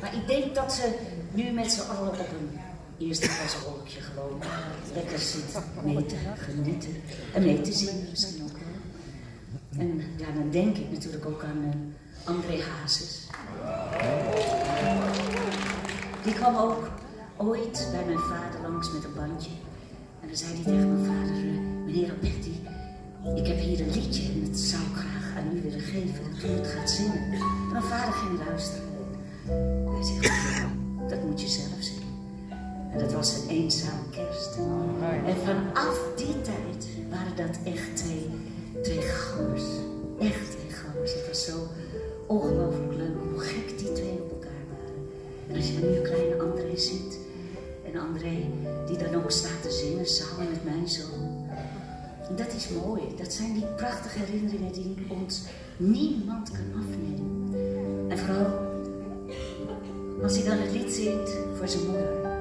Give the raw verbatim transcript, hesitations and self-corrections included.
Maar ik denk dat ze nu met z'n allen op een eerste klas wolkje gewoon lekker zit mee te genieten. En mee te zingen misschien ook wel. En ja, dan denk ik natuurlijk ook aan uh, André Hazes. Die kwam ook ooit bij mijn vader langs met een bandje. En dan zei hij tegen mijn vader, uh, meneer Alberti, ik heb hier een liedje en het zou ik graag aan u willen geven dat u het gaat zingen. En mijn vader ging luisteren. Hij zegt, nou, dat moet je zelf zingen. En dat was een eenzame kerst. En vanaf die tijd waren dat echt twee, twee gangers. Echt twee gangers. Het was zo ongelooflijk leuk hoe gek die twee op elkaar waren. En als je dan nu een kleine André ziet. En André die dan ook staat te zingen samen met mijn zoon. En dat is mooi. Dat zijn die prachtige herinneringen die ons niemand kan afnemen. En vooral als hij dan het lied zingt voor zijn moeder.